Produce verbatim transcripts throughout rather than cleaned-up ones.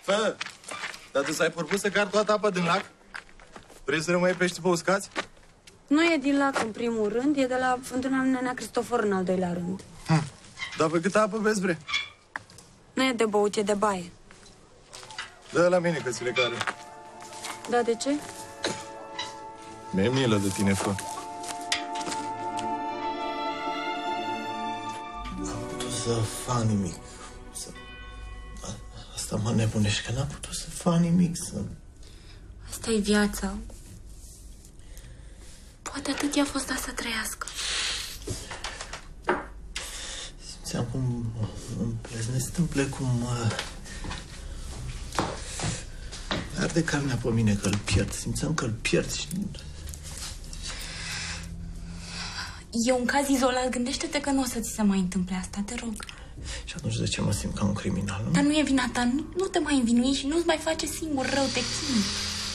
Fă! Dar tu s-ai propus să car toată apa din lac? Vrei să rămâi pești pe uscați? Nu e din lac în primul rând, e de la fântâna Nenea Cristofor în al doilea rând. Hm. Dar pe câtă apă vezi, bre? Nu e de băut, e de baie. Dă la mine că ți le care. Da, de ce? Mi-e milă de tine, fă. N-am putut să fac nimic. Să... Asta mă nebunește, că n-am putut să fac nimic, să... Asta e viața. Poate atât i-a fost asta să trăiască. Simțeam cum îmi pleznesc în plec, cum... Uh... arde carnea pe mine, că îl pierd. Simțeam că îl pierd și... E un caz izolat. Gândește-te că nu o să ți se mai întâmple asta, te rog. Și atunci de ce mă simt ca un criminal, nu? Dar nu e vina ta. Nu, nu te mai învinui și nu-ți mai face singur rău, te chini.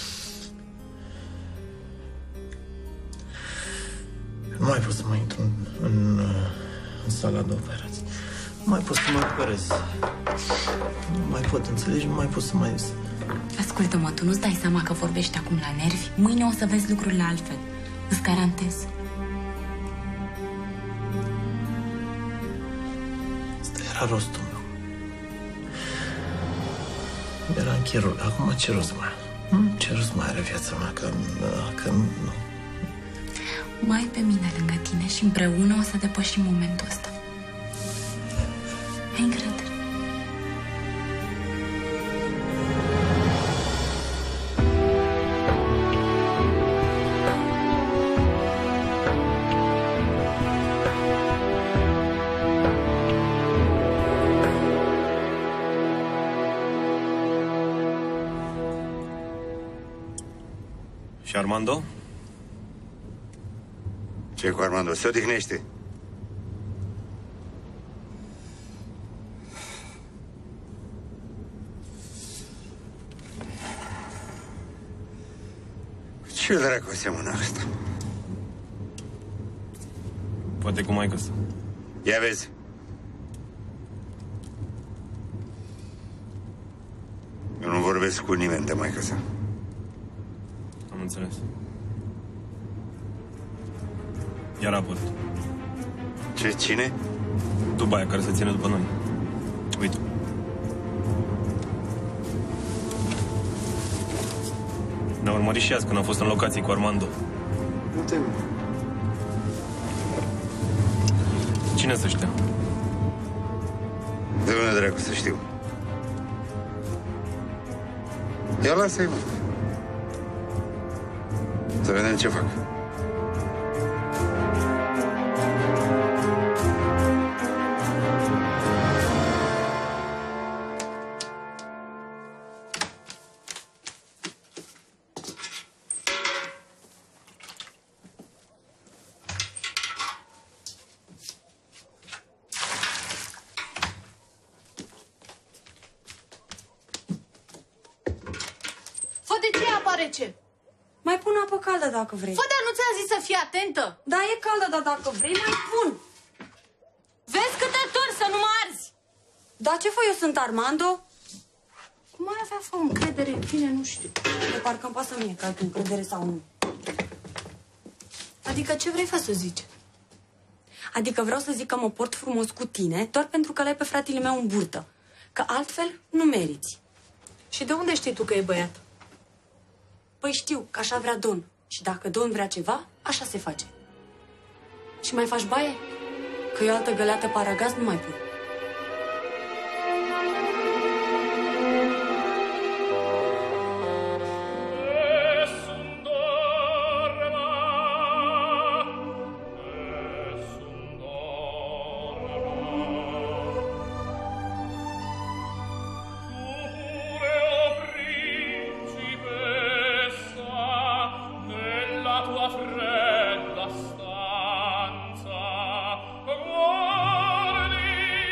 Nu mai pot să mai intru în, în, în sala de operații. Nu mai pot să mă operez. Nu mai pot, înțelegi? Nu mai pot să mai... Ascultă-mă, tu nu-ți dai seama că vorbești acum la nervi? Mâine o să vezi lucrurile altfel. Îți garantez. Asta era rostul meu. Era închirul. Acum ce rost mai are? Ce rost mai are viața mea? Că, că nu... Mai pe mine lângă tine și împreună o să depășim momentul ăsta. Ai încredere. Și Armando? Ce cu Armando? Se odihnește. Ce dracu seamănă asta? Poate cu maică sa. Ia vezi. Eu nu vorbesc cu nimeni de maică sa. Am înțeles. Iar raport. Ce? Cine? Dubaia, care se ține după noi. Uite. Ne-a urmărit și azi când am fost în locații cu Armando. Nu te... Cine să știa? De unde dracu să știu? Ia lasă-i, mă. Să vedem ce fac. Ce? Mai pun apă caldă dacă vrei. Fă, dar nu ți-am zis să fii atentă? Da, e caldă, dar dacă vrei, mai pun. Vezi cât te torni să nu mă arzi. Da, ce fă, eu sunt Armando? Cum ai avea fă încredere în tine, nu știu. De parcă îmi pasă mie că ai încredere sau nu. Adică ce vrei fă să zici? Adică vreau să zic că mă port frumos cu tine doar pentru că l-ai pe fratele meu în burtă. Că altfel nu meriți. Și de unde știi tu că e băiat? Păi știu că așa vrea Don. Și dacă Don vrea ceva, așa se face. Și mai faci baie? Că eu altă găleată paragaz nu mai pun. Fredda stanza, guardi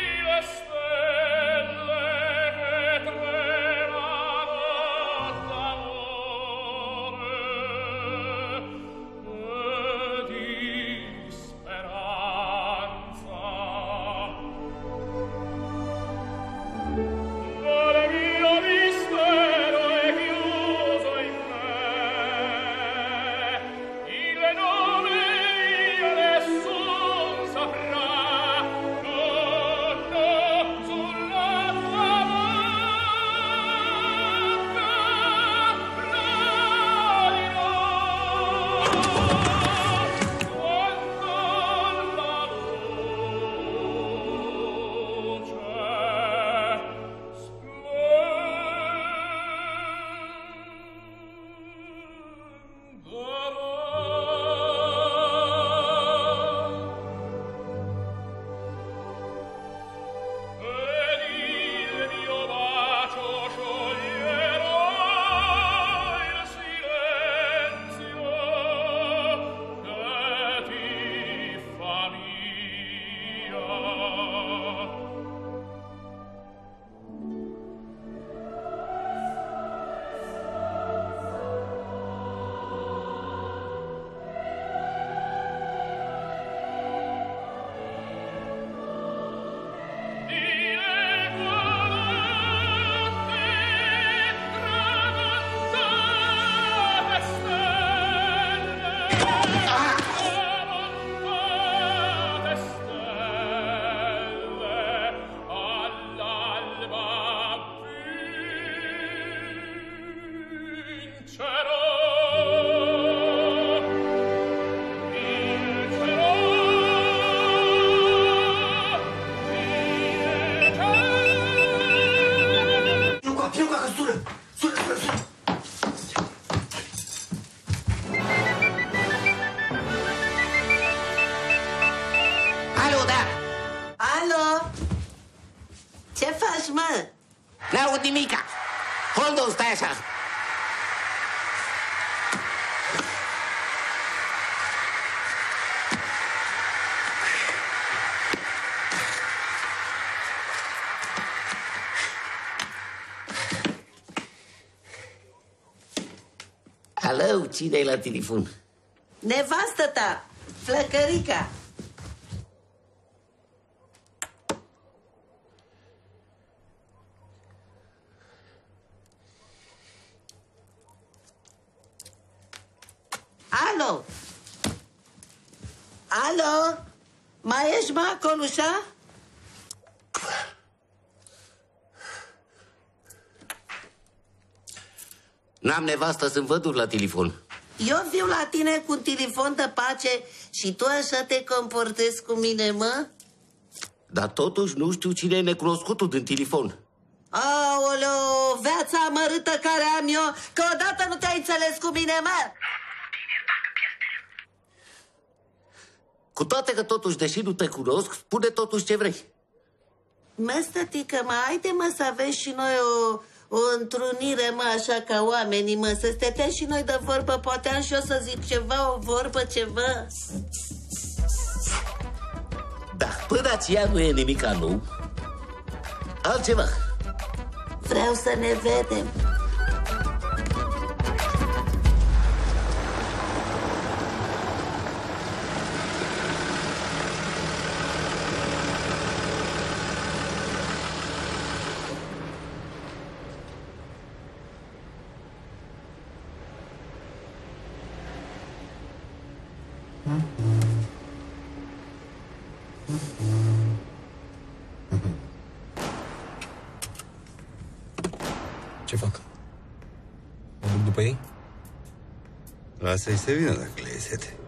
sună! Sună, sună, sună! Alo, da! Alo? Ce faci, mă? N-aud nimica! Hold on, stai așa! Alo, cine-i la telefon? Nevastă ta, Flăcărica. Alo? Alo? Mai ești, mă, acolușa? N-am nevastă, sunt vădur la telefon. Eu viu la tine cu un telefon de pace și tu așa te comportezi cu mine, mă? Dar totuși nu știu cine e necunoscutul din telefon. Aoleo, viața amărâtă care am eu, că odată nu te-ai înțeles cu mine, mă! Cu toate că totuși, deși nu te cunosc, spune totuși ce vrei. Mă, stătică, mă, haide, mă, să avem și noi o, o întrunire, mă, așa ca oamenii, mă, să stătem și noi de vorbă, poate am și eu să zic ceva, o vorbă, ceva. Da, până aceea nu e nimica nou. Altceva. Vreau să ne vedem. Ce fac? Mă duc după ei? Lasă-i să vină dacă le e sete.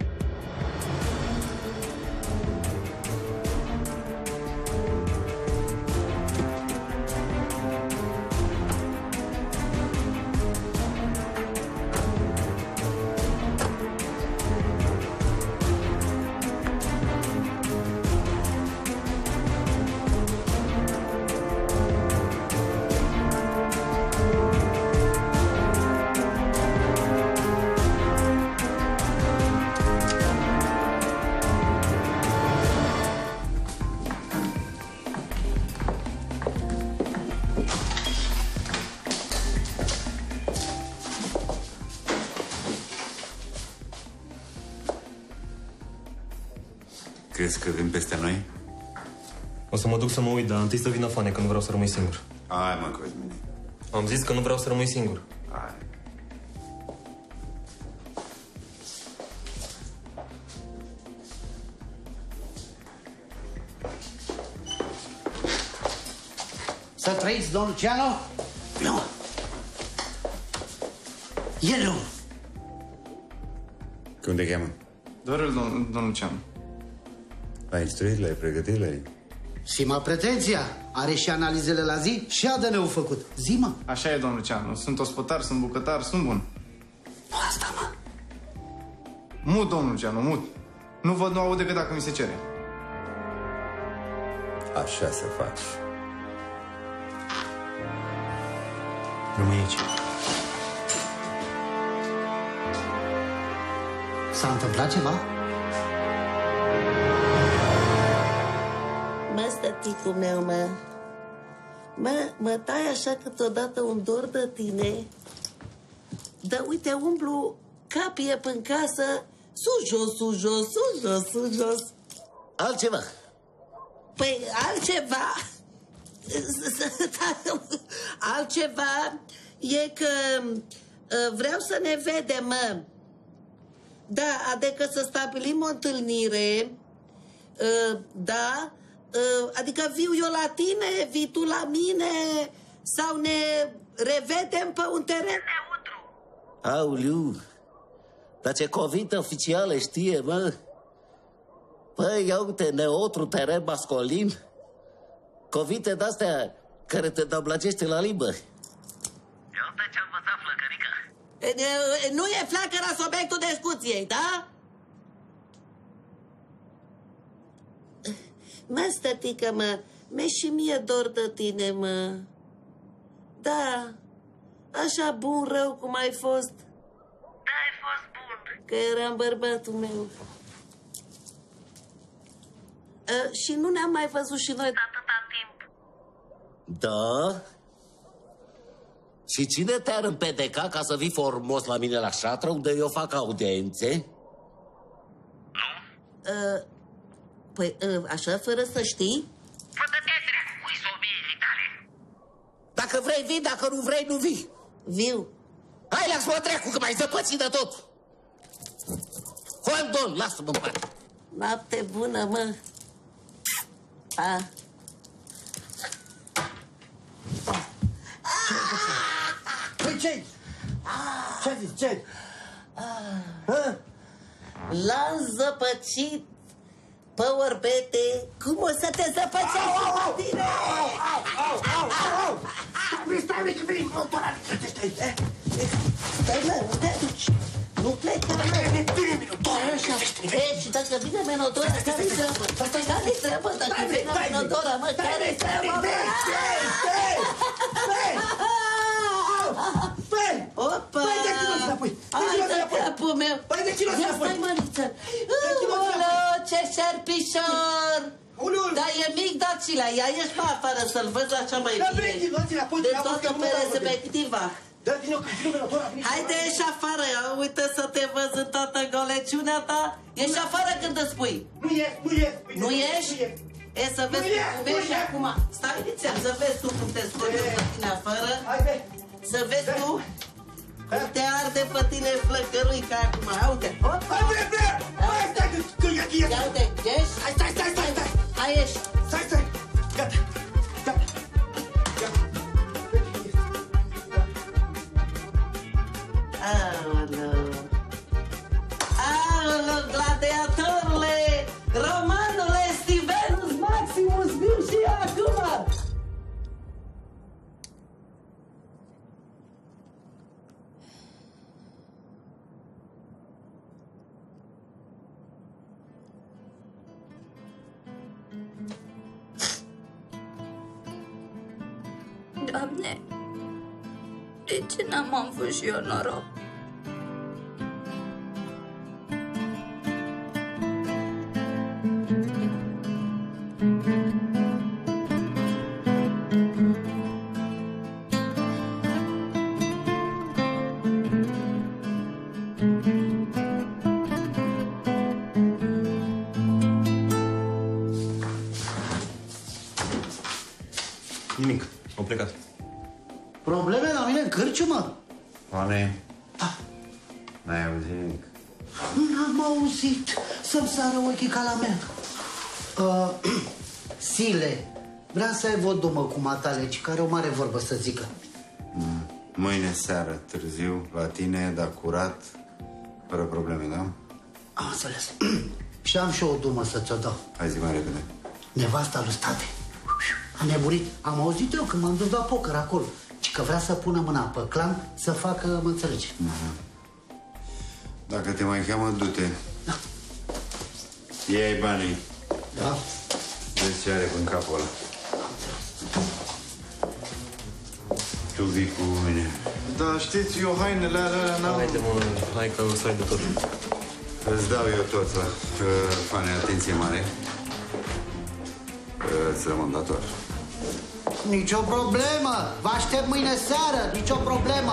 Crezi că vin peste noi? O să mă duc să mă uit, dar întâi să vină Fane, că nu vreau să rămâi singur. Hai, mă, Cosmine. Am zis că nu vreau să rămâi singur. Hai. Să trăiți, domnul Luciano? Nu. E nu. Cum te cheamă? Dorel, domn, domnul Lucian. L-ai instruit, l-ai pregătit, l-ai... Și mă pretenția. Are și analizele la zi și A D N-ul făcut. Zi, mă. Așa e, domnul Lucian. Sunt ospătar, sunt bucătar, sunt bun. Nu asta, mă. Mut, domnul Lucian, mut. Nu văd, nu aud decât dacă mi se cere. Așa să faci. Rămâi aici. S-a întâmplat ceva? Mă, stăticul meu, mă. Mă, mă tai așa câteodată un dor de tine. Dar uite, umblu capie până casă, sus, jos, sus, jos, sus, jos, sus, jos. Altceva. Păi, altceva... Altceva e că vreau să ne vedem, mă. Da, adică să stabilim o întâlnire. Da, adică viu eu la tine, vii tu la mine, sau ne revedem pe un teren neutru. Auliu, dar ce cuvinte oficiale știe, mă? Păi, ia uite, neutru, teren masculin. Cuvinte de-astea care te dăblăgește la limbă. ce-a învățat flăcărică? Nu e flacăra subiectul discuției, da? Mă, stătică, mă, mi-e și mie dor de tine, mă. Da, așa bun rău cum ai fost. Da, ai fost bun. Că eram bărbatul meu. A, și nu ne-am mai văzut și noi de atâta timp. Da? Și cine te-ar împedeca ca să vii formos la mine la șatră, unde eu fac audiențe? Nu? Uh, păi, uh, așa, fără să știi? Fă-te-te dracu cu isomiile tale. Dacă vrei, vii, dacă nu vrei, nu vii. Viu. Hai, lasă-mă dracu, că m-ai zăpățit de tot. Hold on, lasă-mă în pace. Noapte bună, mă. Pa. Păi ce-i? Ce-ai zis? Ce-ai? L-am zăpăcit pe orbete. Cum o să te zăpăcească pe tine? Stai, stai, veni, motora, stai, Stai, mă, nu te duci. Nu pleca, mă. Așa. E, și dacă vine Menodora, care-i treabă? Care-i treabă dacă vine Menodora, mă? Care-i treabă, mă? Opa! Păi, de ce nu-ți înapoi? De ce nu-ți înapoi? Capul meu! Păi, de ce nu-ți Ia înapoi? stai, măriță! nu-ți Olo, ce șerpișor! Ulul! Dar e mic, Dacila, ia ieși pe afară să-l văd așa mai Da, bine. vrei, luați înapoi, De n-am văzut toată că nu m-am văzut. perspectiva. Da, din nou, că vine Menodora, vine și- Haide, ieși afară, ia, uite să te văz în toată goleciunea ta. Ieși afară când îți spui. Nu ies, nu ies. Uite, Nu ieși? Nu ies. E, să vezi Nu ies, cum nu ești ies. acum. Stai, nițel, să vezi tu cum te scoli eu pe tine afară. Haide. Să vezi tu cum te arde pe tine flăcăruica acum. Uite, hop, Hai, bre, bre! Hai, stai, că- că e aici. ia uite, ieși. Hai, stai, stai, stai, stai. Hai, ieși. Stai, stai. Gata. Gata. Gata. Aoleu. Aoleu, gladiatorule, romanule, Stevenus Maximus, viu și eu acum. Doamne, de ce n-am avut și eu noroc? Nimic. Au plecat. Probleme la mine în cârciumă? Oane, n-ai auzit nimic. N-am auzit să-mi sară ochii ca la mea. Uh, Sile, vreau să ai vorbă mă cu mataleci, care o mare vorbă să zică. Mâine seară, târziu, la tine, dar curat, fără probleme, da? Am înțeles. Și am și o dumă să ți-o dau. Hai, zi mai repede. Nevasta lui state. A nebunit. Am auzit eu când m-am dus la poker acolo. Și că vrea să pună mâna pe clan să facă, mă înțelegi. Dacă te mai cheamă, du-te. Da. Ia-i banii. Da? Vezi ce are în capul ăla. Tu vii cu mine. Da, știți, eu hainele alea n-am... Haide, mă, hai că o să ai de tot. Îți dau eu tot, la. Fane, atenție mare. Îți rămân dator. Nicio problemă. Vă aștept mâine seară. Nicio problemă.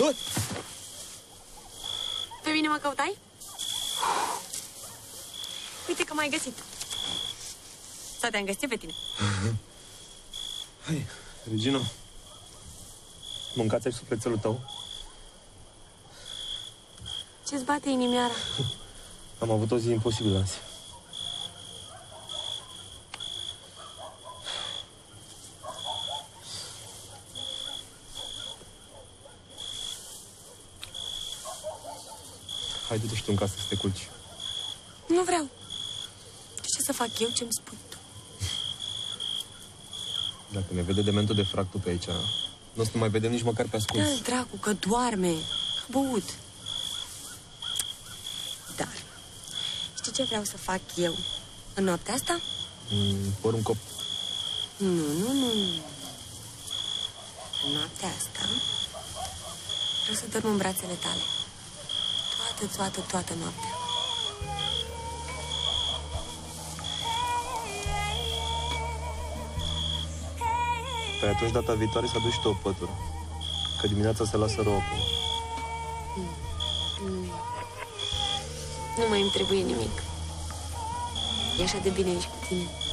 Pe mine mă căutai? Uite că m-ai găsit. Sau te-am găsit pe tine? Hai, Regino. Mâncați-ai sufletelul tău? Ce-ți bate inimioara? Am avut o zi imposibilă azi. Hai, du-te și tu în casă să te culci. Nu vreau. De ce să fac eu ce-mi spui tu? Dacă ne vede dementul de fractul pe aici, nu o să mai vedem nici măcar pe ascuns. Dă-l dracu, că doarme. A băut. Dar, știi ce vreau să fac eu în noaptea asta? Mm, porumb cop. Nu, nu, nu. În noaptea asta vreau să dorm în brațele tale. Toată, toată, toată noaptea. Păi atunci data viitoare să aduci tu o pătură. Că dimineața se lasă rouă pe Mm. Mm. Nu mai îmi trebuie nimic. E așa de bine aici cu tine.